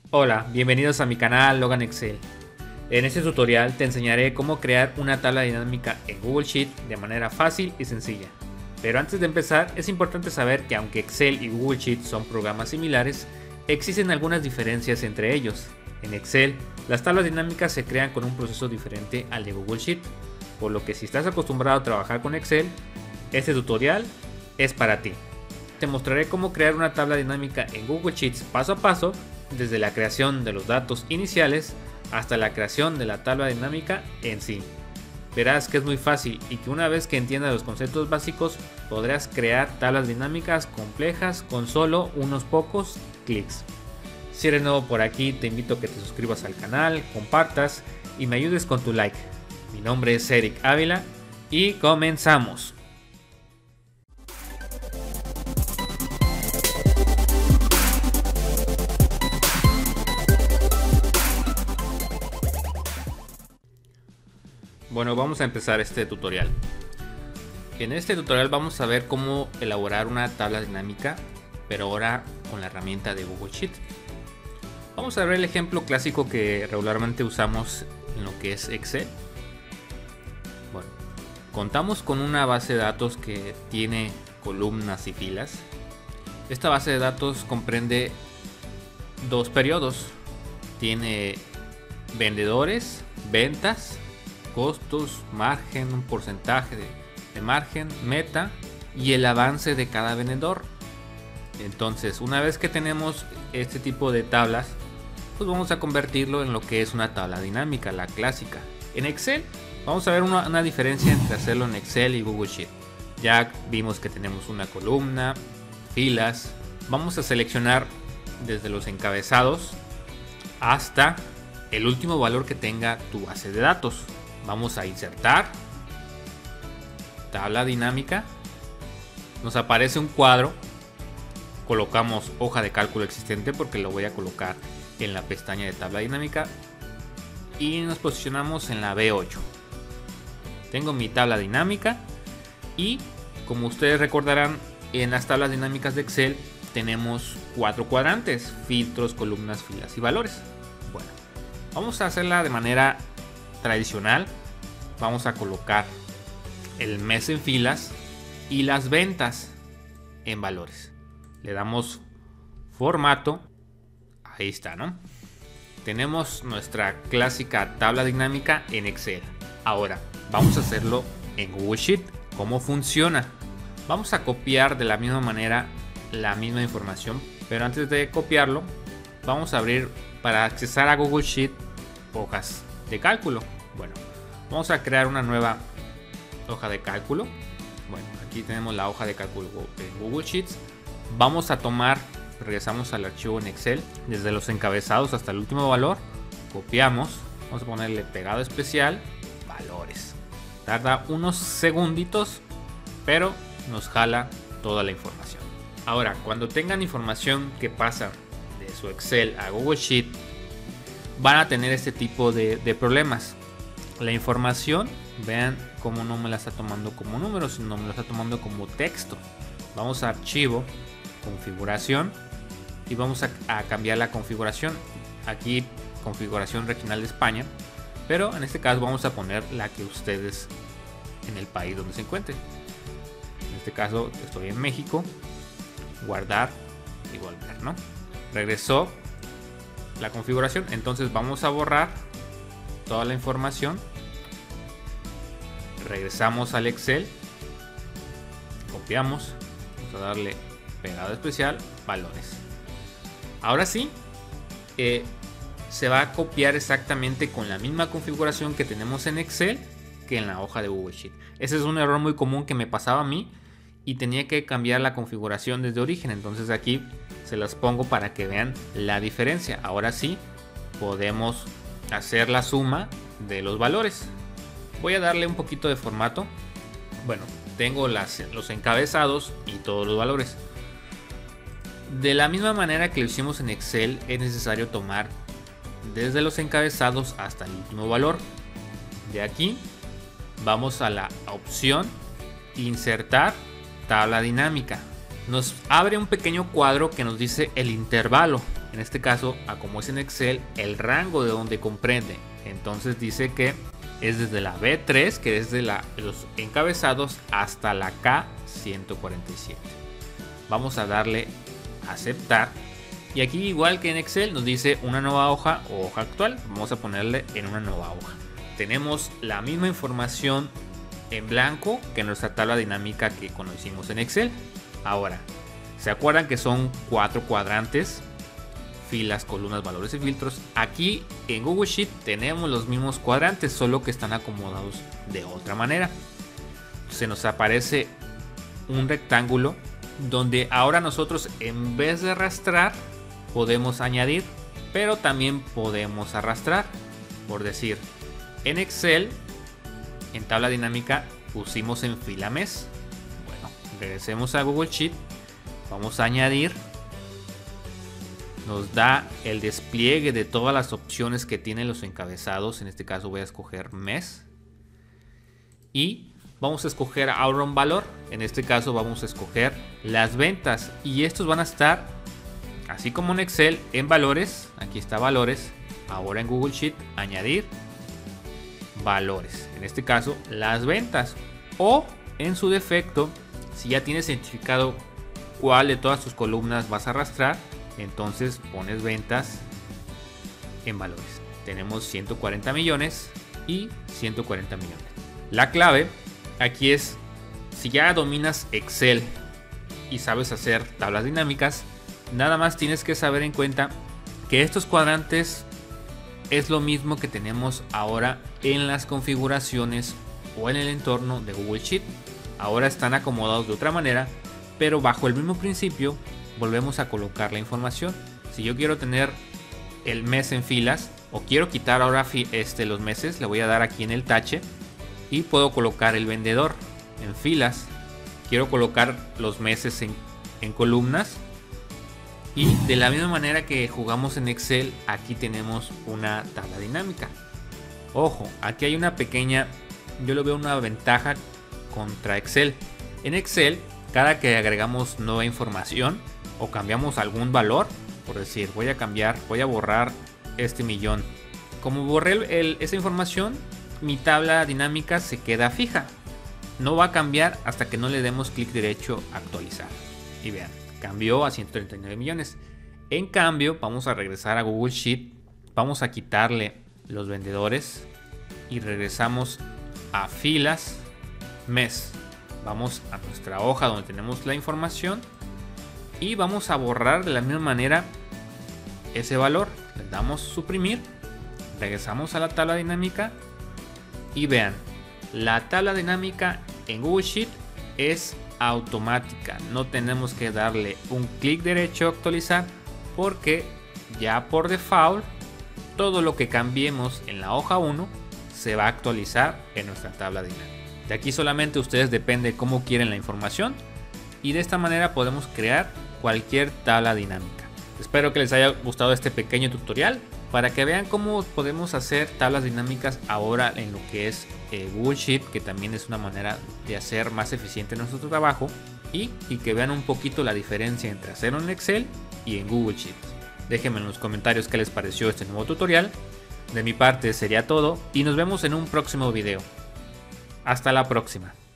Hola, bienvenidos a mi canal Logan Excel. En este tutorial te enseñaré cómo crear una tabla dinámica en Google Sheet de manera fácil y sencilla. Pero antes de empezar, es importante saber que aunque Excel y Google Sheet son programas similares, existen algunas diferencias entre ellos. En Excel, las tablas dinámicas se crean con un proceso diferente al de Google Sheet, por lo que si estás acostumbrado a trabajar con Excel, este tutorial es para ti. Te mostraré cómo crear una tabla dinámica en Google Sheets paso a paso, desde la creación de los datos iniciales hasta la creación de la tabla dinámica en sí. Verás que es muy fácil y que una vez que entiendas los conceptos básicos podrás crear tablas dinámicas complejas con solo unos pocos clics. Si eres nuevo por aquí, te invito a que te suscribas al canal, compartas y me ayudes con tu like. Mi nombre es Eric Ávila y comenzamos. Bueno, vamos a empezar este tutorial. En este tutorial vamos a ver cómo elaborar una tabla dinámica, pero ahora con la herramienta de Google Sheet. Vamos a ver el ejemplo clásico que regularmente usamos en lo que es Excel. Bueno, contamos con una base de datos que tiene columnas y filas. Esta base de datos comprende dos periodos. Tiene vendedores, ventas, costos, margen, un porcentaje de margen, meta y el avance de cada vendedor. Entonces, una vez que tenemos este tipo de tablas, pues vamos a convertirlo en lo que es una tabla dinámica, la clásica. En Excel vamos a ver una diferencia entre hacerlo en Excel y Google Sheet. Ya vimos que tenemos una columna, filas. Vamos a seleccionar desde los encabezados hasta el último valor que tenga tu base de datos. Vamos a insertar tabla dinámica. Nos aparece un cuadro. Colocamos hoja de cálculo existente porque lo voy a colocar en la pestaña de tabla dinámica. Y nos posicionamos en la B8. Tengo mi tabla dinámica. Y como ustedes recordarán, en las tablas dinámicas de Excel tenemos 4 cuadrantes: filtros, columnas, filas y valores. Bueno, vamos a hacerla de manera tradicional. Vamos a colocar el mes en filas y las ventas en valores. Le damos formato. Ahí está, ¿no? Tenemos nuestra clásica tabla dinámica en Excel. Ahora vamos a hacerlo en Google Sheet. ¿Cómo funciona? Vamos a copiar de la misma manera la misma información, pero antes de copiarlo vamos a abrir, para accesar a Google Sheet, hojas de cálculo. Bueno, vamos a crear una nueva hoja de cálculo. Bueno, aquí tenemos la hoja de cálculo en Google Sheets. Vamos a tomar, regresamos al archivo en Excel, desde los encabezados hasta el último valor, copiamos, vamos a ponerle pegado especial, valores. Tarda unos segunditos, pero nos jala toda la información. Ahora, cuando tengan información que pasa de su Excel a Google Sheet, van a tener este tipo de problemas. La información, vean cómo no me la está tomando como número, sino me la está tomando como texto. Vamos a archivo, configuración, y vamos a cambiar la configuración. Aquí configuración regional de España, pero en este caso vamos a poner la que ustedes en el país donde se encuentren. En este caso estoy en México. Guardar y volver, ¿no? Regresó la configuración. Entonces vamos a borrar toda la información. Regresamos al Excel. Copiamos. Vamos a darle pegado especial, valores. Ahora sí, se va a copiar exactamente con la misma configuración que tenemos en Excel que en la hoja de Google Sheet. Ese es un error muy común que me pasaba a mí y tenía que cambiar la configuración desde origen. Entonces aquí se las pongo para que vean la diferencia. Ahora sí podemos hacer la suma de los valores. Voy a darle un poquito de formato. Bueno, tengo los encabezados y todos los valores. De la misma manera que lo hicimos en Excel, es necesario tomar desde los encabezados hasta el último valor. De aquí vamos a la opción insertar tabla dinámica. Nos abre un pequeño cuadro que nos dice el intervalo. en este caso, a como es en Excel, el rango de donde comprende. Entonces dice que es desde la B3, que es de los encabezados, hasta la K147. Vamos a darle a aceptar. Y aquí, igual que en Excel, nos dice una nueva hoja o hoja actual. Vamos a ponerle en una nueva hoja. Tenemos la misma información en blanco que en nuestra tabla dinámica que conocimos en Excel. Ahora, ¿se acuerdan que son 4 cuadrantes? Filas, columnas, valores y filtros. Aquí en Google Sheet tenemos los mismos cuadrantes, solo que están acomodados de otra manera. Se nos aparece un rectángulo donde ahora nosotros, en vez de arrastrar, podemos añadir, pero también podemos arrastrar. Por decir, en Excel, en tabla dinámica, pusimos en fila mes. Bueno, regresemos a Google Sheet, vamos a añadir. Nos da el despliegue de todas las opciones que tienen los encabezados. En este caso voy a escoger mes. Y vamos a escoger ahora un valor. En este caso vamos a escoger las ventas. Y estos van a estar, así como en Excel, en valores. Aquí está valores. Ahora en Google Sheet, añadir valores. En este caso, las ventas. O en su defecto, si ya tienes identificado cuál de todas tus columnas vas a arrastrar, entonces pones ventas en valores. Tenemos 140 millones y 140 millones. La clave aquí es, si ya dominas Excel y sabes hacer tablas dinámicas, nada más tienes que saber en cuenta que estos cuadrantes es lo mismo que tenemos ahora en las configuraciones o en el entorno de Google Sheet. Ahora están acomodados de otra manera, pero bajo el mismo principio. Volvemos a colocar la información. Si yo quiero tener el mes en filas o quiero quitar ahora los meses, le voy a dar aquí en el tache y puedo colocar el vendedor en filas. Quiero colocar los meses en columnas, y de la misma manera que jugamos en Excel, aquí tenemos una tabla dinámica. Ojo, aquí hay una pequeña, yo lo veo una ventaja contra Excel. En Excel, cada que agregamos nueva información o cambiamos algún valor, por decir, voy a borrar este millón. Como borré esa información, mi tabla dinámica se queda fija. No va a cambiar hasta que no le demos clic derecho a actualizar. Y vean, cambió a 139 millones. En cambio, vamos a regresar a Google Sheet. Vamos a quitarle los vendedores y regresamos a filas, mes. Vamos a nuestra hoja donde tenemos la información. Y vamos a borrar de la misma manera ese valor. Le damos suprimir. Regresamos a la tabla dinámica. Y vean, la tabla dinámica en Google Sheet es automática. No tenemos que darle un clic derecho a actualizar, porque ya por default todo lo que cambiemos en la hoja 1 se va a actualizar en nuestra tabla dinámica. De aquí solamente ustedes depende cómo quieren la información, y de esta manera podemos crear cualquier tabla dinámica. Espero que les haya gustado este pequeño tutorial para que vean cómo podemos hacer tablas dinámicas ahora en lo que es Google Sheet, que también es una manera de hacer más eficiente nuestro trabajo, y que vean un poquito la diferencia entre hacerlo en Excel y en Google Sheet. Déjenme en los comentarios qué les pareció este nuevo tutorial. De mi parte sería todo y nos vemos en un próximo video. Hasta la próxima.